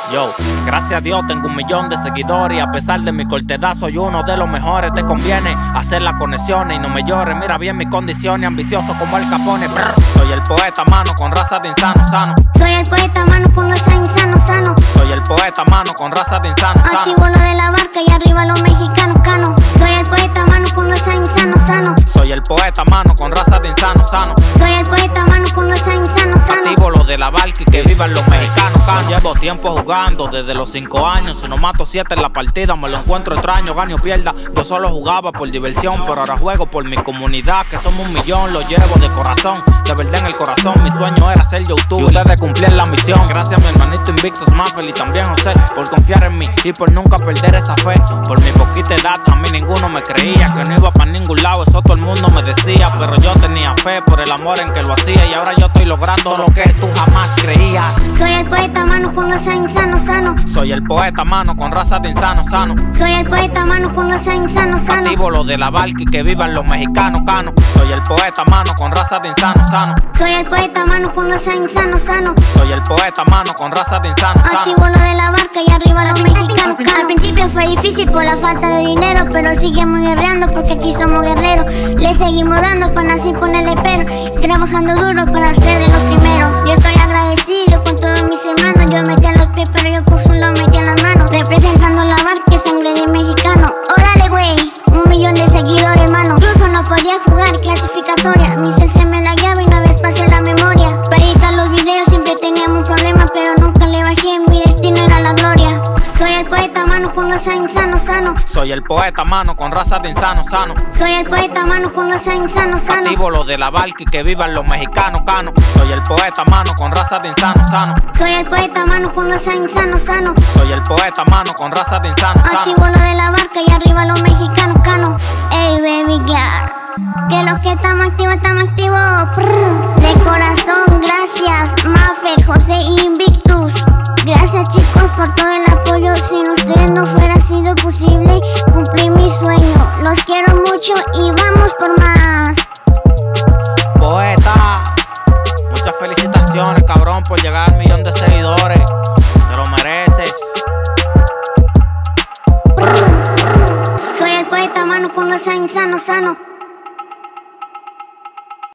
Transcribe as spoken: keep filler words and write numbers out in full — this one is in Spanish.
Yo, gracias a Dios tengo un millón de seguidores y a pesar de mi cortedad soy uno de los mejores. Te conviene hacer las conexiones y no me llores. Mira bien mis condiciones, ambicioso como el Capone. Brr. Soy el poeta, mano, con raza de insano, sano. Soy el poeta, mano, con los insanos, sano. Soy el poeta, mano, con raza de insano, sano. Activo lo de la barca y arriba los mexicanos, cano. Soy el poeta, mano, con los insanos, sano. Soy el poeta, mano, con raza de insano, sano. Soy el poeta, mano, con los insanos, sano. Activo lo de la barca y que vivan los mexicanos, cano. Llevo tiempo jugando desde los cinco años. Si no mato siete en la partida me lo encuentro extraño. Gane o pierda, yo solo jugaba por diversión, pero ahora juego por mi comunidad, que somos un millón. Lo llevo de corazón, de verdad en el corazón. Mi sueño era ser YouTube y ustedes cumplir la misión. Gracias a mi hermanito Invictus, Mafel y también José por confiar en mí y por nunca perder esa fe. Por mi poquita edad a mí ninguno me creía que no iba para ningún lado, eso todo el mundo me decía, pero yo tenía fe por el amor en que lo hacía y ahora yo estoy logrando lo que tú jamás creías. Soy el poeta, mano, con los insanos, sano. Soy el poeta, mano, con raza de insano, sano. Soy el poeta, mano, con los insanos, sano. Activo lo de la barca y que vivan los mexicanos, cano. Soy el poeta, mano, con raza de insano, sano. Soy el poeta, mano, con los insanos, sano. Soy el poeta, mano, con raza de insano, sano. Activo lo de la barca y arriba los mexicanos, cano. Al principio fue difícil por la falta de dinero, pero seguimos guerreando porque aquí somos guerreros. Le seguimos dando para así ponerle pero y trabajando duro para ser de los primeros. Yo estoy agradecido con todos mis hermanos. Yo metí a los pies pero yo por su lado metí a las manos. Representando la barca y sangre de mexicano. Órale güey, un millón de seguidores, mano. Incluso no podía jugar clasificatoria. Mi cel se me lagueaba y una vez pasé la memoria. Para editar los videos siempre teníamos un problema, pero nunca le bajé, mi destino era la gloria. Soy el poeta, mano, con los insanos, sano. Soy el poeta, mano, con raza de insano, sano. Soy el poeta, mano, con los insanos, sano. Activo lo de la barca y que vivan los mexicanos, cano. Soy el poeta, mano, con raza de insano, sano. Soy el poeta, mano, con los insanos, sano. Soy el poeta, mano, con raza de insano, sano. Activo lo de la barca y arriba los mexicanos, cano. Ey, baby girl, que lo que estamos activos, estamos activos. Prr. De corazón, gracias, Maffer, José y Invictus. Gracias chicos por todo el apoyo. Sin ustedes no fuera sido posible cumplir mi sueño. Los quiero mucho y